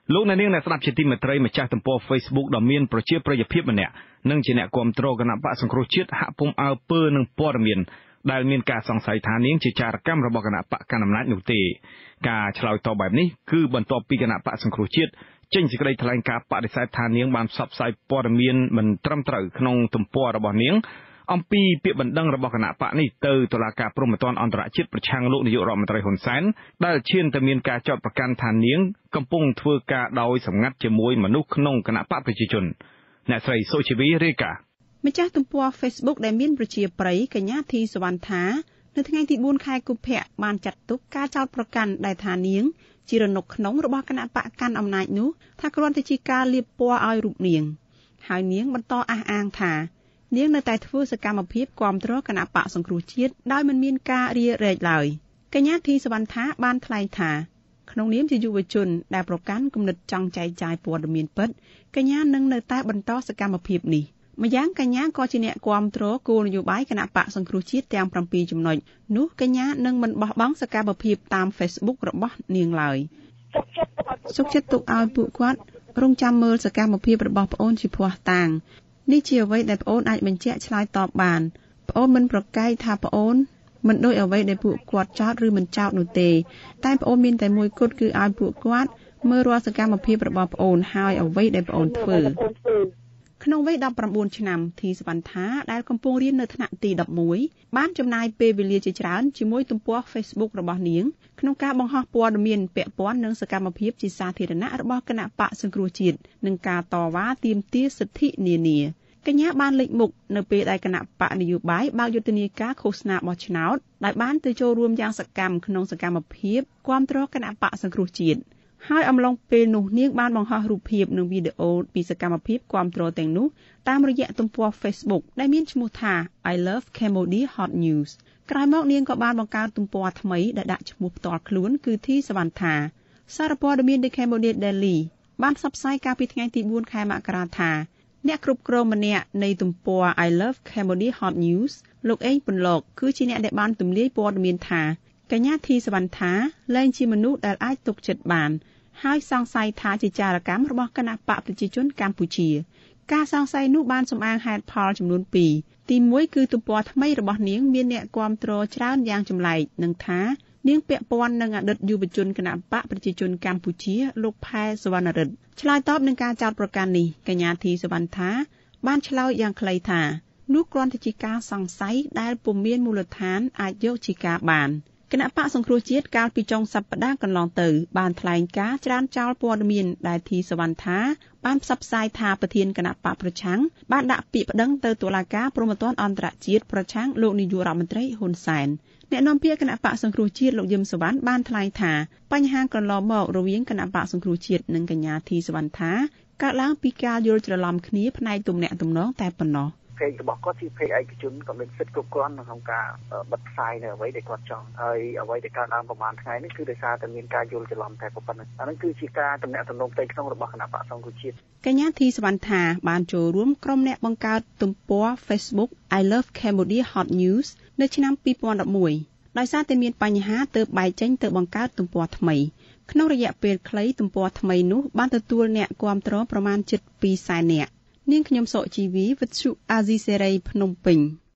លោកអ្នកនាងអ្នកស្ដាប់ជាទីមេត្រីម្ចាស់ទំព័រ Facebook ដ៏មានប្រជាប្រិយភាពម្នាក់និងជាអ្នកគាំទ្រគណៈបកសង្គ្រោះជាតិហាក់ពុំអើពើនឹងព័ត៌មានដែលមានការសង្ស័យថានាងជាចារកម្មរបស់គណៈបកកណ្ដាលអំណាចនោះទេការឆ្លើយតបបែបនេះគឺបន្ទាប់ពីគណៈបកសង្គ្រោះជាតិចេញសេចក្តីថ្លែងការណ៍បដិសេធថានាងបានផ្សព្វផ្សាយព័ត៌មានមិនត្រឹមត្រូវក្នុងទំព័ររបស់នាងអំពីពាក្យបណ្ដឹងរបស់គណៈបកនេះទៅតុលាការព្រហ្មទណ្ឌអន្តរជាតិប្រឆាំងលោកនាយករដ្ឋមន្ត្រីហ៊ុនសែនដែលឈានទៅមានការចោទប្រកាន់ថានាងកំពុងធ្វើការដោយសម្ងាត់ជាមួយមនុស្សក្នុងគណៈបកប្រជាជនអ្នកស្រីសុជីវីរាយការណ៍ម្ចាស់ទំព័រ Facebook ដែលមានប្រជាប្រិយកញ្ញាធីសវណ្ណថានៅថ្ងៃទី4ខែកុម្ភៈបានចាត់ទុកការចោទប្រកាន់ដែលថានាងជារនុកក្នុងរបស់គណៈបកកាន់អំណាចនោះថាគ្រាន់តែជាការលាបពណ៌ឲ្យរូបនាងហើយនាងបន្តអះអាងថានាងនៅតែធ្វើសកម្មភាពគាំទ្រគណៈបកសង្គ្រោះជាតិដោយមិនមានការរារែកឡើយកញ្ញាធីសវណ្ណថាបានថ្លែងថាក្នុងនាមជាយុវជនដែលប្រកាន់គំនិតចង់ចែកចាយព័ត៌មានពិតកញ្ញានឹងនៅតែបន្តសកម្មភាពនេះម្យ៉ាងកញ្ញាក៏ជាអ្នកគាំទ្រគោលនយោបាយគណៈបកសង្គ្រោះជាតិទាំង7ចំណុចនោះកញ្ញានឹងមិនបោះបង់សកម្មភាពតាម Facebook របស់នាងឡើយសុខចិត្តទុកឲ្យពួកគាត់រងចាំមើលសកម្មភាពរបស់ប្អូនជាភ័ស្តុតាងនេះជាអ្វីដែលប្អូនអាចបញ្ជាក់ឆ្លើយតបបានប្អូនមិនប្រកែកថាប្អូនមិនដូចអ្វីដែលពួកគាត់ចោទឬមិនចោទនោះទេតែប្អូនមានតែមួយគត់គឺឲ្យពួកគាត់មើលរាល់សកម្មភាពរបស់ប្អូនហើយអ្វីដែលប្អូនធ្វើក្នុងវ័យ19ឆ្នាំធីសវណ្ណថាដែលកំពុងរៀននៅថ្នាក់ទី11បានចំណាយពេលវេលាជាច្រើនជាមួយទំព័រ Facebook របស់នាងក្នុងការបង្ហោះព័ត៌មានពាក់ព័ន្ធនឹងសកម្មភាពជាសាធារណៈរបស់គណៈបកសង្គ្រោះជាតិនិងការតវ៉ាទាមទារសិទ្ធិនានាកញ្ញាបានលេចមុខនៅពេលដែលគណៈបកនយោបាយបើកយុទ្ធនាការឃោសនាបោះឆ្នោតដែលបានទៅចូលរួមយ៉ាងសកម្មក្នុងសកម្មភាពគាំទ្រគណៈបកសង្គ្រោះជាតិហើយអំឡុងពេលនោះនាងបានបង្ហោះរូបភាពនិងវីដេអូពីសកម្មភាពគាំទ្រទាំងនោះតាមរយៈទំព័រ Facebook ដែលមានឈ្មោះថា I Love Cambodia Hot News ក្រោយមកនាងក៏បានបង្កើតទំព័រថ្មីដែលដាក់ឈ្មោះផ្ទាល់ខ្លួនគឺធីសវណ្ណថាសារព័ត៌មាន The Cambodia Daily បានផ្សព្វផ្សាយកាលពីថ្ងៃទី4ខែមករាថាអ្នកគ្រប់គ្រងម្នាក់នៃទំព័រ I Love Cambodia Hot News លោកអេងពន្លកគឺជាអ្នកដែលបានទម្លាយព័ត៌មានថាកញ្ញាធីសវណ្ណថាលែងជាមនុស្សដែលអាចទុកចិត្តបានហើយសង្ស័យថាជាចារកម្មរបស់គណៈបកប្រជាជនកម្ពុជាការសង្ស័យនោះបានសំអាងហេតុផលចំនួន2ទី1គឺទំព័រថ្មីរបស់នាងមានអ្នកគាំទ្រច្រើនយ៉ាងចម្លែកនិងថានាងពាក់ព័ន្ធនឹងអតីតយុវជនគណៈបកប្រជាជនកម្ពុជាលោកផែសវណ្ណរិទ្ធឆ្លើយតបនឹងការចោទប្រកាន់នេះកញ្ញាធីសវណ្ណថាបានឆ្លើយយ៉ាងខ្លីថានោះគ្រាន់តែជាការសង្ស័យដែលពុំមានមូលដ្ឋានអាចយកជាការបានគណៈបកសង្គ្រោះជាតិកាលពីចុងសប្តាហ៍កន្លងទៅបានថ្លែងការណ៍ច្រានចោលព័ត៌មានដែលធីសវណ្ណថាបានផ្សព្វផ្សាយថាប្រធានគណៈបកប្រឆាំងបានដាក់ពាក្យប្តឹងទៅតុលាការព្រហ្មទណ្ឌអន្តរជាតិប្រឆាំងលោកនាយករដ្ឋមន្ត្រីហ៊ុនសែនអ្នកនាំពាក្យគណៈបកសង្គ្រោះជាតិលោកយឹមសវណ្ណបានថ្លែងថាបញ្ហាកន្លងមករវាងគណៈបកសង្គ្រោះជាតិនិងកញ្ញាធីសវណ្ណថាកើតឡើងពីការយល់ច្រឡំគ្នាផ្នែកទំនាក់ទំនងតែប៉ុណ្ណោះเพจរបស់គាត់ជាเพจឯកជនក៏មានសិទ្ធិគ្រប់គ្រាន់ក្នុងការបិទផ្សាយនៅអ្វីដែលគាត់ចង់ហើយអ្វីដែលកើតឡើងប្រហែលថ្ងៃនេះគឺដោយសារតែមានការយល់ច្រឡំតែប៉ុណ្ណឹងអានេះគឺជាការទំនាក់ទំនងផ្ទៃក្នុងរបស់គណៈបកសង្គ្រោះជាតិកញ្ញាធីសវណ្ណថាបានចូលរួមក្រុមអ្នកបង្កើតទំព័រ Facebook I Love Cambodia Hot News នៅឆ្នាំ2011ដោយសារតែមានបញ្ហាទើបបែកចេញទៅបង្កើតទំព័រថ្មីក្នុងរយៈពេលខ្លីទំព័រថ្មីនោះបានទទួលអ្នកគាំទ្រប្រមាណជិត200,000នាក់នាងខ្ញុំសុជីវីវិទ្យុអាស៊ីសេរីភ្នំពេញ